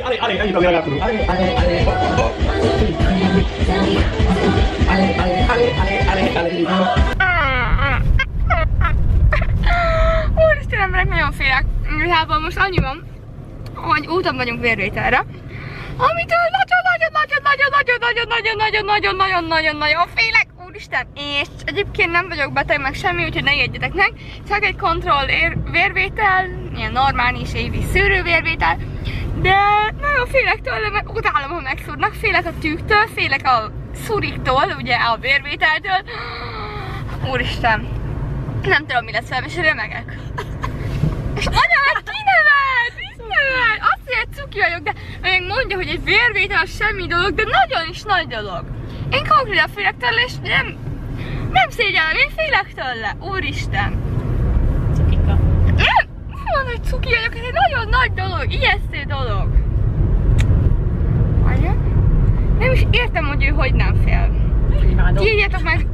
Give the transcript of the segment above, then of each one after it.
aiuto ragazzi. Úristen, emberek, nagyon félek. Igazából most annyi van, hogy úton vagyunk vérvételre, amitől nagyon félek, úristen. És egyébként nem vagyok beteg meg semmi, úgyhogy ne jegyetek meg. Csak egy kontroll vérvétel, ilyen normális évi szűrővérvétel. De nagyon félek tőle, mert utálom, ha megszúrnak. Félek a tűktől, félek a szuriktól, ugye a vérvételtől. Úristen, nem tudom, mi lesz velem, és remegek. És anya meg kinevet! Azt mondja, hogy cuki vagyok, de még mondja, hogy egy vérvétel az semmi dolog, de nagyon is nagy dolog. Én konkrétan félek tőle, és nem szégyellem, én félek tőle. Úristen. Cukika. Nem mondom, hogy cuki vagyok, ez egy nagyon nagy dolog, ijesztő dolog. Anya? Nem is értem, hogy ő hogy nem fél. Imádom. Írjátok meg!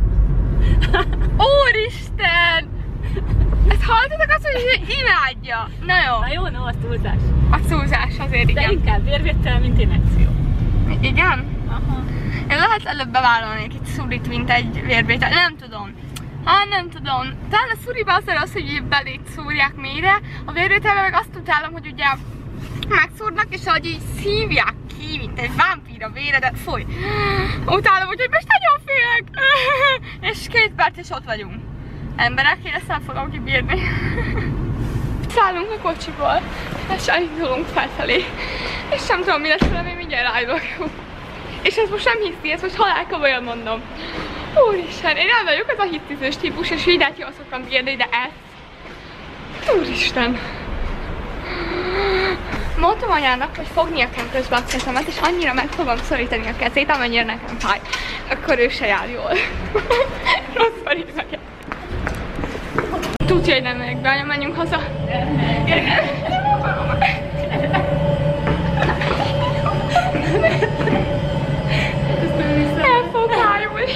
Úristen! Ezt hallottatok azt, hogy ő imádja? Na jó. Na jó, no, az túlzás. A túlzás azért, igen. De inkább vérvétel, mint injekció. Igen? Aha. Én lehet előbb bevállalnék egy szurit, mint egy vérvétel. Nem tudom. Nem tudom. Talán a szuriba az, hogy belét szúrják mélyre. A vérvételben meg azt utálom, hogy ugye megszúrnak, és ahogy így szívják ki, mint egy vámpír a vére, de fúj. Utálom, úgyhogy most nagyon félek. És 2 perc és ott vagyunk. Emberek, én ezt nem fogom kibírni. Szállunk a kocsiból, és elindulunk felfelé. És nem tudom, mi lesz velem, én mindjárt rájövök. És ez most nem hiszi, ezt most halálkomolyan mondom. Úristen, én nem vagyok az a hisztizős típus, és így jól szoktam bírni, de ezt... Úristen. Mondtam anyának, hogy fognia kell közben a kezemet, és annyira meg fogom szorítani a kezét, amennyire nekem fáj. Akkor ő se jár jól. Rossz felé megyek. Tudja, hogy nem megyek be, anya, menjünk haza. El fog hájulni.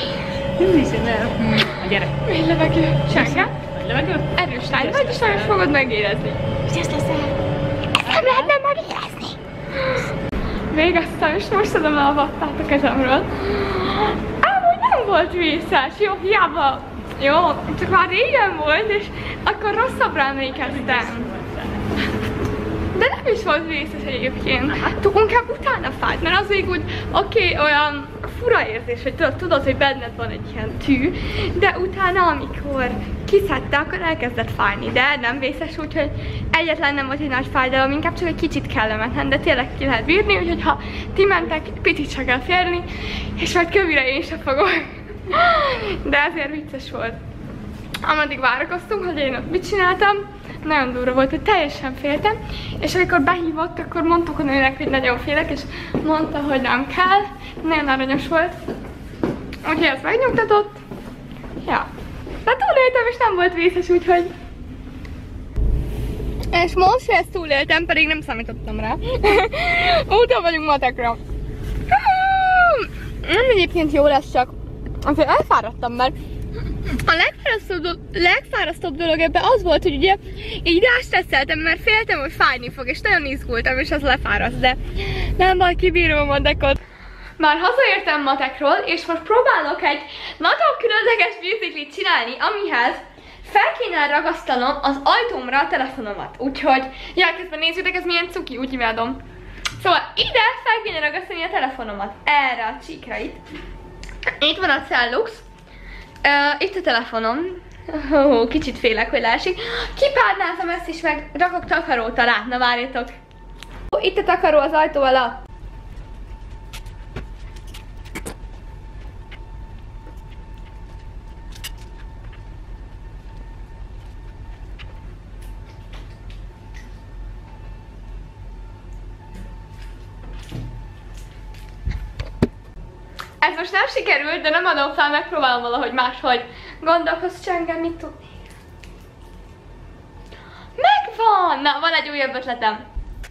A gyerek. Mély levegő. Senge? Nagy levegő? Erős lány vagy, és sajnos fogod megérezni. És ezt leszel? Ezt nem lehetne megérezni. Végeztem, és most szedem le a vattát a kezemről. Amúgy nem volt vészes, jó, hiába. Jó, csak már régen volt, és akkor rosszabbra emlékeztem. De nem is volt vészes egyébként. Inkább utána fájt, mert az még úgy, oké, olyan fura érzés, hogy tudod, hogy benned van egy ilyen tű, de utána, amikor kiszedte, akkor elkezdett fájni, de nem vészes, úgyhogy egyetlen nem volt egy nagy fájdalom, inkább csak egy kicsit kellemetlen, de tényleg ki lehet bírni, úgyhogy ha ti mentek, picit se kell félni, és majd kövire én sem fogok. De ezért vicces volt. Ameddig várakoztunk, hogy én ott mit csináltam, nagyon durva volt, hogy teljesen féltem, és amikor behívott, akkor mondtuk a nőnek, hogy nagyon félek, és mondta, hogy nem kell. Nagyon aranyos volt. Úgyhogy ez megnyugtatott. Ja. De túléltem, és nem volt vészes, úgyhogy... És most ezt túléltem, pedig nem számítottam rá. Úton vagyunk matekra. Nem egyébként jó lesz, csak azért elfáradtam, mert a legfárasztóbb dolog ebben az volt, hogy ugye így rástresszeltem, mert féltem, hogy fájni fog, és nagyon izgultam, és az lefáraszt, de nem baj, kibírom a matekot. Már hazaértem matekról, és most próbálok egy nagyon különleges biciklit csinálni, amihez fel kéne ragasztanom az ajtómra a telefonomat. Úgyhogy, közben nézzétek, ez milyen cuki, úgy imádom. Szóval ide fel kéne ragasztani a telefonomat, erre a csíkra itt. Itt van a Cellux. Itt a telefonom. Kicsit félek, hogy leesik. Kipárnázom ezt is, meg rakok takarót alá. Na várjatok. Itt a takaró az ajtó alatt. Ez most nem sikerült, de nem adom fel, megpróbálom valahogy máshogy. Gondolkozz, Csenge, mit tudni? Megvan! Na, van egy újabb ötletem.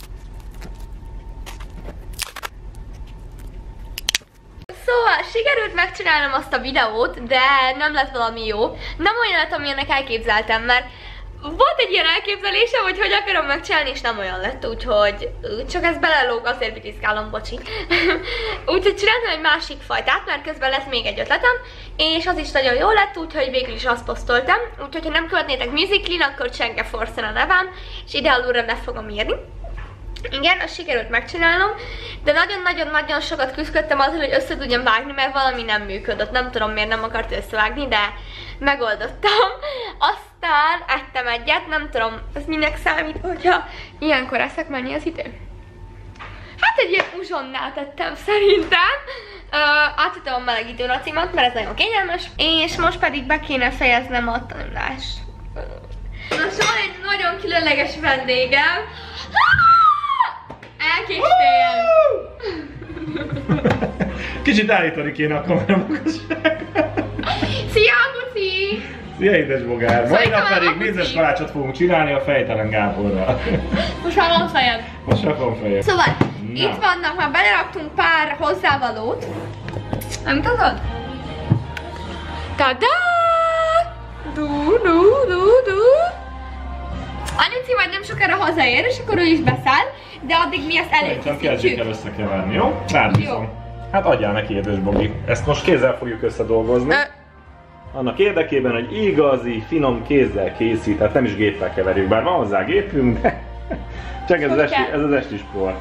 Szóval sikerült megcsinálnom azt a videót, de nem lett valami jó. Nem olyan lett, amilyennek elképzeltem, mert volt egy ilyen elképzelésem, hogy akarom megcsinálni, és nem olyan lett, úgyhogy csak ez belelóg, azért bitizgálom, bocsi. Úgyhogy csináltam egy másik fajtát, mert közben lett még egy ötletem, és az is nagyon jó lett, úgyhogy végül is azt posztoltam. Úgyhogy ha nem követnétek Musical.ly, akkor Csenge Force a nevem, és ide alulra le fogom írni. Igen, azt sikerült megcsinálnom, de nagyon-nagyon-nagyon sokat küzdöttem azzal, hogy össze tudjam vágni, mert valami nem működött. Nem tudom, miért nem akart összevágni, de megoldottam. Aztán ettem egyet, nem tudom, ez minek számít, hogyha ilyenkor eszek, mennyi az idő? Hát egy ilyen uzsonnál tettem szerintem. Áttettem a melegítő lacimat, mert ez nagyon kényelmes. És most pedig be kéne fejeznem a tanulást. Most van egy nagyon különleges vendégem. Elkéstél! Kicsit állítani kéne a kamera magasságot. Szia, Buci! Szia, édesbogár! Mai nap pedig mézes kalácsot fogunk csinálni a Fejtelen Gáborral. Most már van fejed. Most már van fejed. Szóval, na, itt vannak, már beleraktunk pár hozzávalót. Nem tudod? Tada! Du. Anyuci majd nem sokára hazaér, és akkor ő is beszáll, de addig mi ezt előkészítjük. Kezdjük el összekeverni, jó? Rád bízom. Hát adjál neki, édesbogi. Ezt most kézzel fogjuk összedolgozni. Annak érdekében, hogy igazi, finom kézzel készített, nem is géppel keverjük, bár van hozzá gépünk, de csak ez az estis por.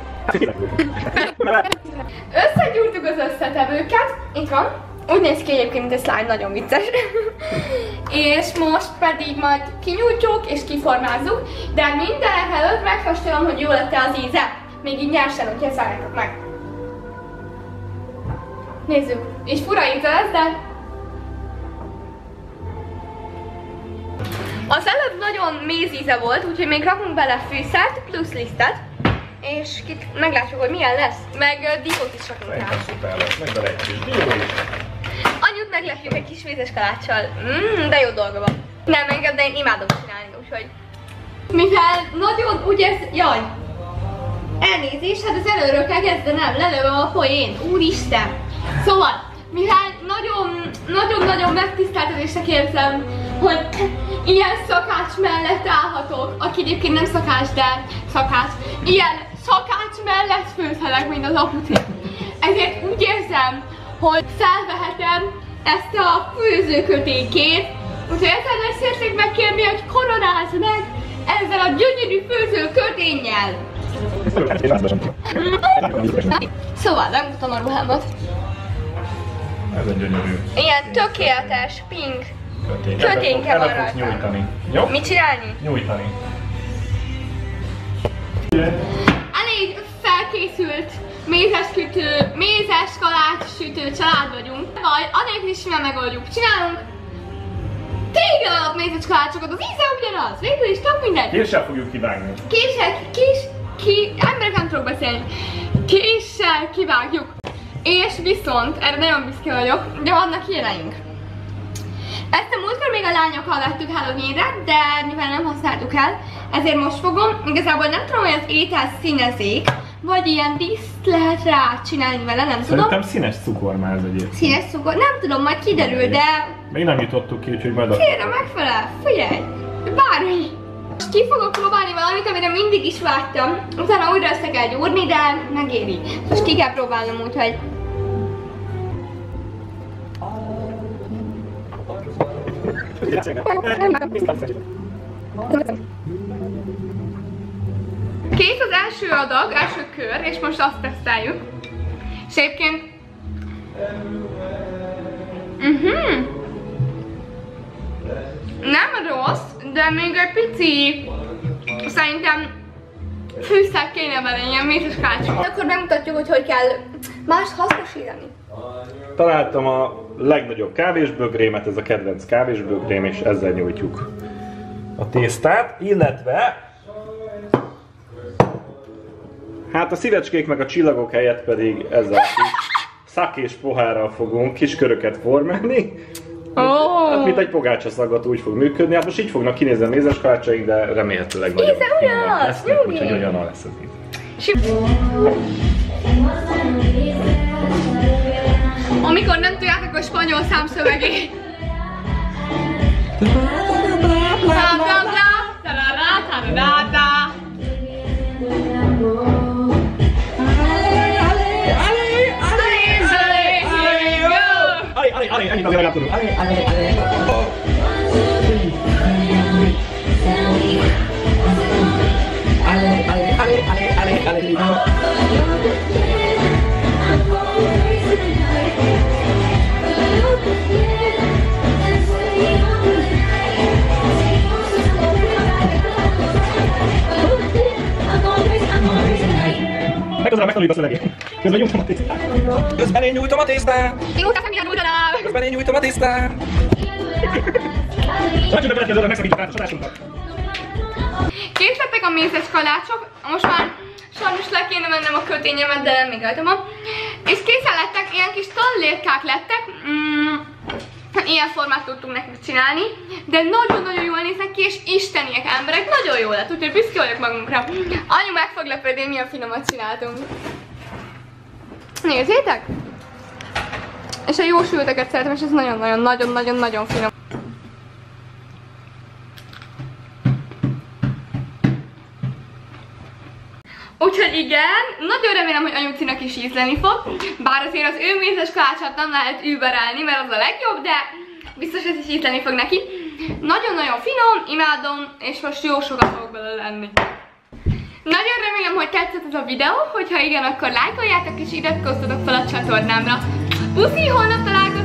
Összegyúrtuk az összetevőket, itt van. Úgy néz ki egyébként, mint egy slime, nagyon vicces. És most pedig majd kinyújtjuk és kiformázzuk, de minden előtt megfestőlöm, hogy jó lett-e az íze. Még így nyersen, úgyhogy szálljátok meg. Nézzük. És fura íze lesz, de... Az előbb nagyon méz íze volt, úgyhogy még rakunk bele fűszert plusz lisztet. És meglátjuk, hogy milyen lesz. Meg diót is rakunk rá. Szuper lesz, meg bele egy kis dió is. Anyut meglepjük egy kis mézes kaláccsal. De jó dolga van. Nem engem, de én imádom csinálni, úgyhogy... Mivel nagyon úgy ez... Jaj! Elnézést, hát az előről kell kezdenem, lelövöm a poént, úristen! Szóval, mivel nagyon-nagyon megtiszteltetésnek érzem, hogy ilyen szakács mellett állhatok, aki egyébként nem szakács, de szakács, ilyen szakács mellett főzhetek, mint az apuci. Ezért úgy érzem, hogy felvehetem ezt a főzőkötékét, úgyhogy ezzel szeretnék megkérni, hogy koronázz meg ezzel a gyönyörű főzőköténnyel. Szóval, megmutatom a ruhámat. Ez egy gyönyörű. Ilyen tökéletes, pink köténke van rajta. Nyújtani. Jó? Mit csinálni? Nyújtani. Elég felkészült mézes kalács sütő család vagyunk. Vagy anélkül is simán megoldjuk. Csinálunk téged alap mézes kalácsokat, az íze ugyanaz. Végül is tök mindegy. Késsel fogjuk kivágni. Emberek nem tudok beszélni. Késsel kivágjuk. És viszont, erre nagyon büszke vagyok, de vannak híreink. Ezt a múltkor még a lányokkal vettük Halloweenre, de mivel nem használtuk el, ezért most fogom. Igazából nem tudom, hogy az étel színezik, vagy ilyen díszt lehet rá csinálni vele, nem tudom. Szerintem színes cukormáz egyébként. Színes cukor? Nem tudom, majd kiderül, de... Még nem jutottuk ki, úgyhogy majd... Célra megfelel, figyelj! Bármi! Most ki fogok próbálni valamit, amire mindig is vágytam. Utána újra össze kell gyúrni, de megéri. Most ki kell próbálnom, úgyhogy... Kész az első adag, első kör, és most azt teszteljük. És egyébként... Nem rossz, de még egy pici... Szerintem fűszer kéne vele, ilyen mézes kalácsot. Akkor bemutatjuk, hogy hogy kell más hasznosítani. Találtam a legnagyobb kávésbögrémet, ez a kedvenc kávésbögrém, és ezzel nyújtjuk a tésztát, illetve hát a szívecskék meg a csillagok helyett pedig ezzel a kis szakés pohárral fogunk kis köröket formálni. Hát, mint egy pogácsaszaggat úgy fog működni, hát most így fognak kinézni a mézes kalácsaink, de remélhetőleg nagyon finomak lesznek, úgyhogy olyan lesz az íz. Amikor nem tudjátok a spanyol számszövegét. Bla bla bla. Nada! Ennyit azért legalább tudunk. Megközelebb megtanuljuk a szövegét. Közben nyújtom a tésztát. Közben én nyújtom a tésztát. Én úgy teszem, nyújtanám. Közben én nyújtom a tésztát. Megcsődök következőre, megszakítjuk át a sarásunkat. Készlettek a mézes kalácsok. Most már sajnos le kéne mennem a kötényemet, de nem még rajtam van. És készen lettek, ilyen kis tallérkák lettek. Ilyen formát tudtunk nekik csinálni, de nagyon-nagyon jól néznek ki, és isteniek emberek, nagyon jól lett, úgyhogy büszke vagyok magunkra. Anyu meg fog lepődni, milyen finomat csináltunk. Nézzétek! És a jó sülteket szeretem, és ez nagyon-nagyon-nagyon-nagyon finom. Úgyhogy igen, nagyon remélem, hogy anyucinak is ízleni fog, bár azért az ő mézes kalácsot nem lehet überelni, mert az a legjobb, de biztos ez is ízleni fog neki. Nagyon-nagyon finom, imádom, és most jó sokat fogok belőle lenni. Nagyon remélem, hogy tetszett ez a videó, hogyha igen, akkor lájkoljátok és iratkozzatok fel a csatornámra. Puszi, holnap találkozunk!